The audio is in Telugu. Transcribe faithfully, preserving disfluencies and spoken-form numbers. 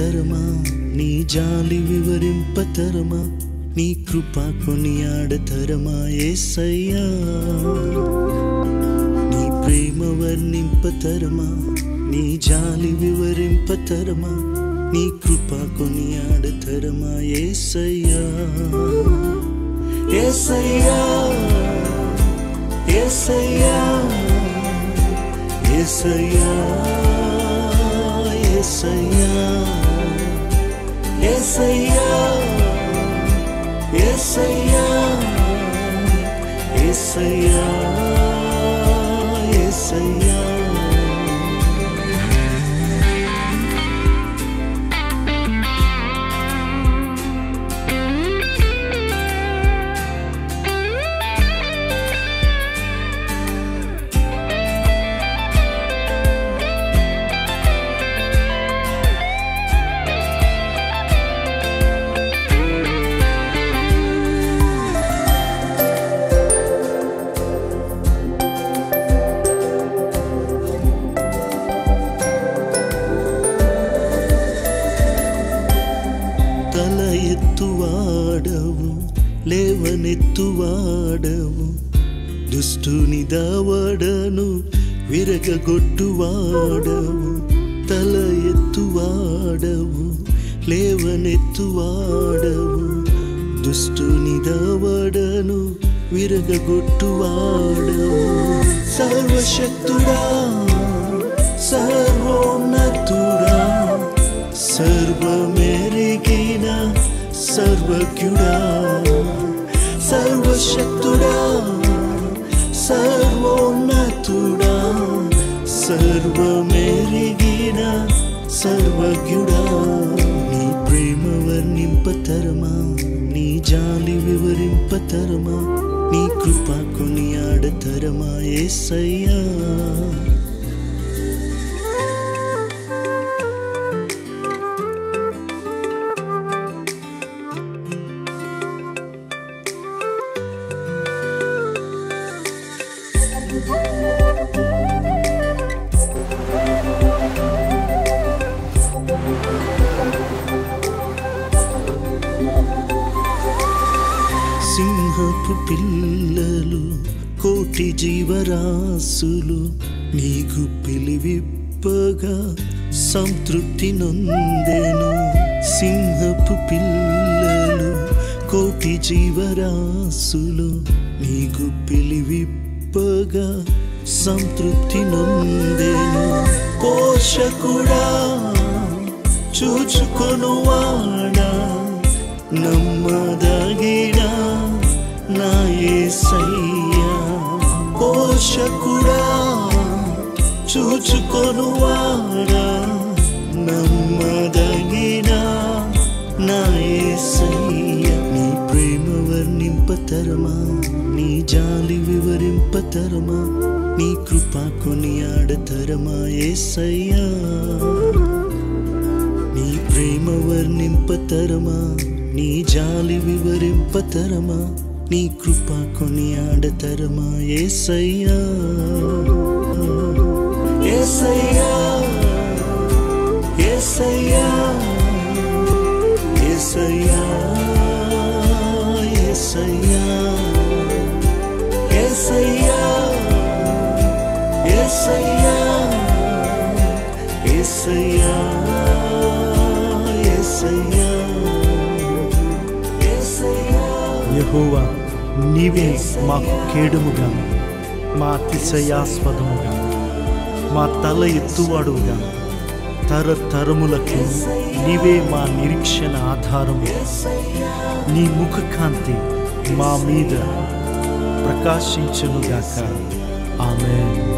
నింపతరమా, నీ జాలి వివరింపతరమా, నీ కృప కొనియాడతరమా యేసయ్యా. నీ ప్రేమ వర్ణింపతరమా, నీ జాలి వివరింపతరమా, నీ కృప కొనియాడతరమా యేసయ్యా. యేసయ్యా యేసయ్యా యేసయ్యా యేసయ్యా యేసయ్యా యేసయ్యా యేసయ్యా యేసయ్యా. తల ఎత్తువాడవు, లేవనెత్తువాడవు, దుష్టుని దావడను విరగగొట్టువాడవు. తల ఎత్తువాడవు, లేవనెత్తువాడవు, దుష్టుని దావడను విరగగొట్టువాడవు. సర్వశక్తుడా, సర్వోన్నతుడా, సర్వమెరిగిన సర్వజ్ఞుడా, సర్వశక్తుడా, సర్వోన్నతుడా, సర్వమెరిగిన సర్వజ్ఞుడా. నీ ప్రేమ వర్ణింపతరమా, నీ జాలి వివరింపతరమా, నీ కృప కొనియాడతరమా యేసయ్యా. సింహపు పిల్లలు, కోటి జీవరాశులు నీకు పిలివిప్పగా సంతృప్తి నొందెను. సింహపు పిల్లలు, కోటి జీవరాశులు నీకు పిలివిప్పగా సంతృప్తి నొందెను. పోషకుడా, చూచుకొనువాడా, నమ్మదగిన నా యేసయ్యా. పోషకుడా, చూచుకొనువాడా, నమ్మదగిన నా యేసయ్యా. నీ ప్రేమ వర్ణింపతరమా, నీ జాలి వివరింపతరమా, నీ కృప కొనియాడతరమా యేసయ్యా. నీ ప్రేమ వర్ణింపతరమా, నీ జాలి వివరింపతరమా, నీ కృప కొనియాడతరమా యేసయ్యా. యేసయ్యా యేసయ్యా యేసయ్యా యేసయ్యా యేసయ్యా యేసయ్యా యేసయ్యా యేసయ్యా యేసయ్యా. యెహోవా, నీవే మాకు కేడుముగా, మా అతిశయాస్పదముగా, మా తల ఎత్తువాడుగా, తరతరములకు నీవే మా నిరీక్షణ ఆధారము. నీ ముఖకాంతి మా మీద ప్రకాశించునుగాక. ఆమేన్.